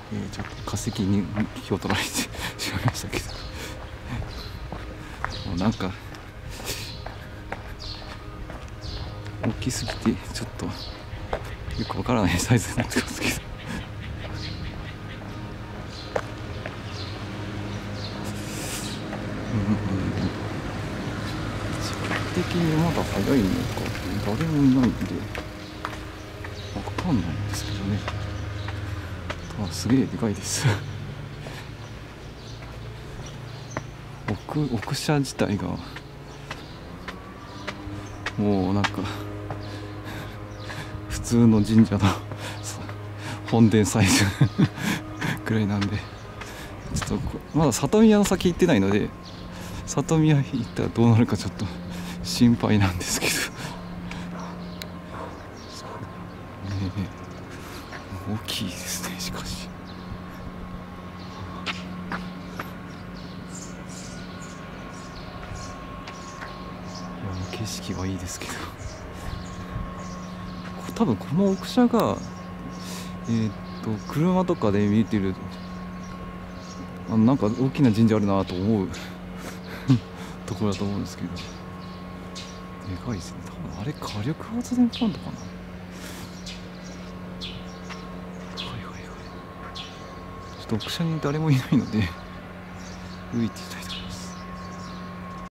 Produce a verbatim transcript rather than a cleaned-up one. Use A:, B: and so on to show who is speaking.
A: えー、ちょっと化石に気を取られてしまいましたけどもうなんか大きすぎてちょっとよくわからないサイズになってますけど時間的にまだ早いのか誰もいないんでわかんないんですけどね。あ、すげえでかいです奥奥社自体がもうなんか普通の神社の本殿サイズくらいなんで、ちょっとまだ里宮の先行ってないので、里宮行ったらどうなるかちょっと心配なんですけど、ねえ、大きいですね。しかし景色はいいですけど、多分この奥社がえー、っと車とかで見てるあのなんか大きな神社あるなと思うところだと思うんですけど、でかいですね。多分あれ火力発電プラントかな。はいはいはい。ちょっと奥社に誰もいないので、ういって言いたい